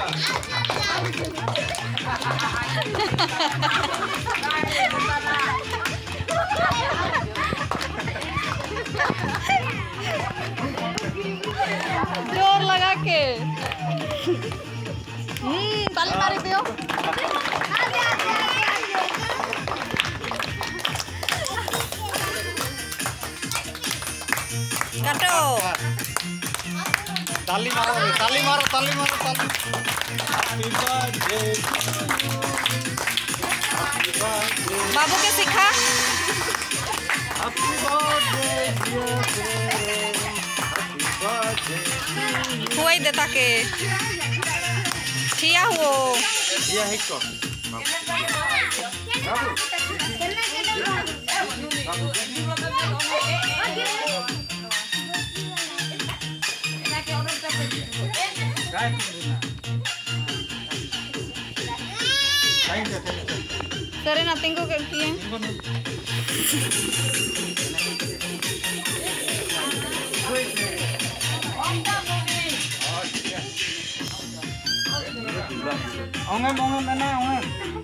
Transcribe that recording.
जोर लगा के ताली मारी दियो। काटो ताली मारो ताली मारो ताली मारो ताली। बाबू के सिखा हुई देता के ठिया हुओ ये है को सरे नथिंग को किए ongen ongen mana ongen